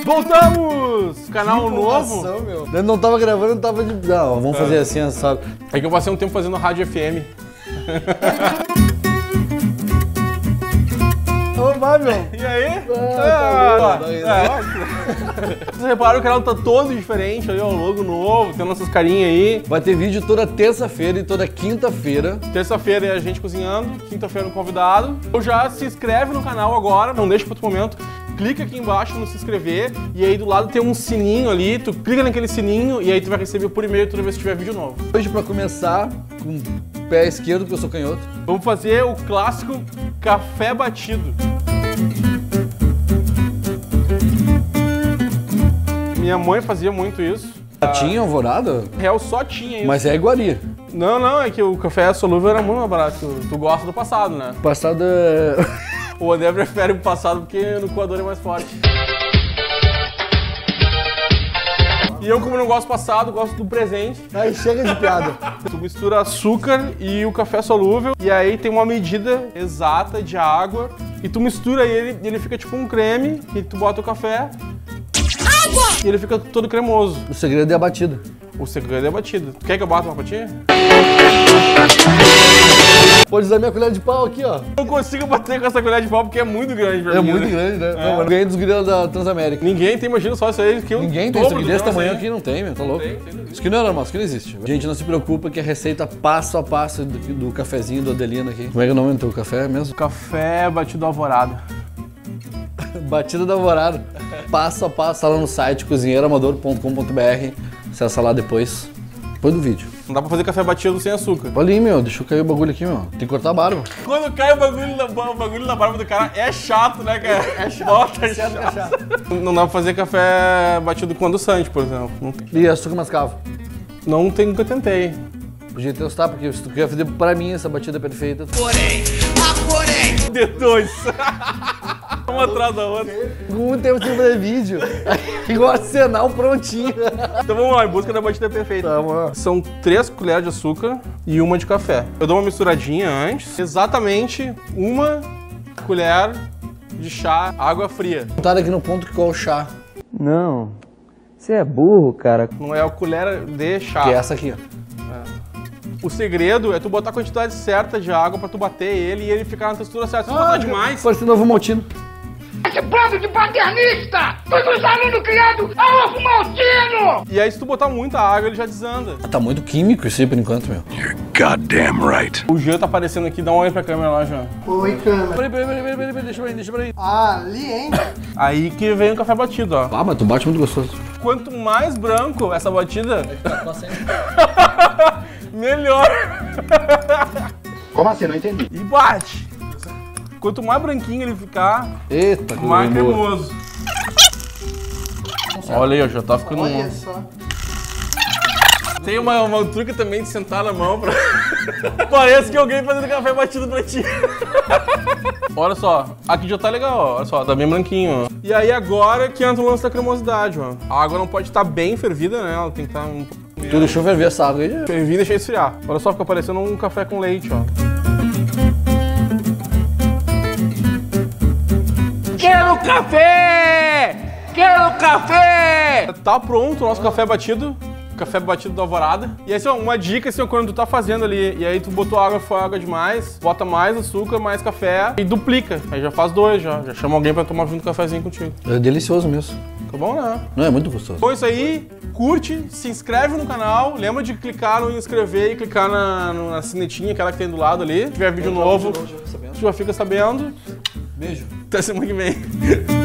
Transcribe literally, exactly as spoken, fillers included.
Voltamos! Canal novo. Meu. Eu não tava gravando, não tava de... Não, vamos fazer é. assim, sabe? É que eu passei um tempo fazendo rádio F M. Ô, vai, meu. E aí? Ah, tá é, é. Vocês repararam que o canal tá todo diferente ali, ó, logo novo, tem nossas carinhas aí. Vai ter vídeo toda terça-feira e toda quinta-feira. Terça-feira é a gente cozinhando, quinta-feira no convidado. Ou já se inscreve no canal agora, não deixa para outro momento. Clica aqui embaixo no se inscrever e aí do lado tem um sininho ali, tu clica naquele sininho e aí tu vai receber por e-mail toda vez que tiver vídeo novo. Hoje pra começar, com o pé esquerdo, porque eu sou canhoto. Vamos fazer o clássico café batido. Minha mãe fazia muito isso. Tinha alvorada? Real só tinha isso. Mas é iguaria. Não, não, é que o café solúvel era muito mais barato. Tu, tu gosta do passado, né? O passado é... O André prefere o passado porque no coador é mais forte. E eu, como não gosto do passado, gosto do presente. Aí chega de piada. Tu mistura açúcar e o café solúvel e aí tem uma medida exata de água e tu mistura ele e ele fica tipo um creme e tu bota o café água! E ele fica todo cremoso. O segredo é a batida. O segredo é a batida. Tu quer que eu bata uma fatia? Pode usar minha colher de pau aqui, ó. Não consigo bater com essa colher de pau porque é muito grande pra É mim, muito né? grande, né? É. Não, eu ganhei dos grilhos da Transamérica. Ninguém tem, imagina só isso aí. Que Ninguém tem isso aqui desse tamanho aqui, não tem, meu, tá louco. Tem, tem, isso aqui não é normal, isso aqui não existe. Gente, não se preocupa que a receita passo a passo do, do cafezinho do Adelino aqui. Como é que é o nome do teu café mesmo? Café batido alvorada. Batida da alvorada. Passo a passo, tá lá no site cozinheiro amador ponto com ponto br. Acessa lá depois. Depois do vídeo. Não dá pra fazer café batido sem açúcar. Olha aí, meu, deixa eu cair o bagulho aqui, meu. Tem que cortar a barba. Quando cai o bagulho na, o bagulho na barba do cara, é chato, né, cara? É chato. Bota, é chato. É chato. Não dá pra fazer café batido com adoçante, por exemplo. Não tem. E açúcar mascavo? Não tem, nunca tentei. Podia testar, porque se tu quer fazer pra mim essa batida perfeita... Porém, ah, porém! D dois. Uma atrás da outra. Muito tempo sem fazer vídeo. Igual arsenal prontinho. Então vamos lá, em busca da batida perfeita. Tá, mano. São três colheres de açúcar e uma de café. Eu dou uma misturadinha antes. Exatamente uma colher de chá água fria. Botaram aqui no ponto que qual o chá. Não, você é burro, cara. Não é a colher de chá. Que é essa aqui, ó. O segredo é tu botar a quantidade certa de água pra tu bater ele e ele ficar na textura certa. Se tu botar demais... Parece novo maltino. Esse bando de paternista! Todos os alunos criados a ovo maltino! E aí se tu botar muita água, ele já desanda. Ah, tá muito químico isso aí por enquanto, meu. You're goddamn right. O Jean tá aparecendo aqui, dá um oi pra câmera lá, Jean. Oi, câmera. Peraí, peraí, peraí, peraí, peraí, deixa pra aí, deixa pra aí. Ah, ali, hein? Aí que vem o café batido, ó. Ah, mas tu bate muito gostoso. Quanto mais branco essa batida, melhor. Como assim? Não entendi. E bate. Quanto mais branquinho ele ficar, Eita, que mais boa. cremoso. Olha aí, ó, já tá ficando... Olha um... só. Tem uma, uma truque também de sentar na mão pra... Parece que alguém fazendo café batido pra ti. Olha só, aqui já tá legal, ó. Olha só, tá bem branquinho, ó. E aí agora que entra o lance da cremosidade, ó. A água não pode estar bem fervida, né? Ela tem que estar um pouco... Tu deixou ferver essa água aí? Fervir e deixar esfriar. Olha só, fica parecendo um café com leite, ó. Quero café! Quero café! Tá pronto o nosso café batido. Café batido da alvorada. E aí, assim, ó, uma dica, assim, ó, quando tu tá fazendo ali, e aí tu botou água, foi água demais, bota mais açúcar, mais café e duplica. Aí já faz dois, já. Já chama alguém pra tomar junto um cafezinho contigo. É delicioso mesmo. Tá bom, né? Não, é muito gostoso. Então é isso aí, curte, se inscreve no canal, lembra de clicar no inscrever e clicar na, no- na sinetinha, aquela que tem do lado ali. Se tiver vídeo novo, tu já fica sabendo. Beijo. Até semana que vem.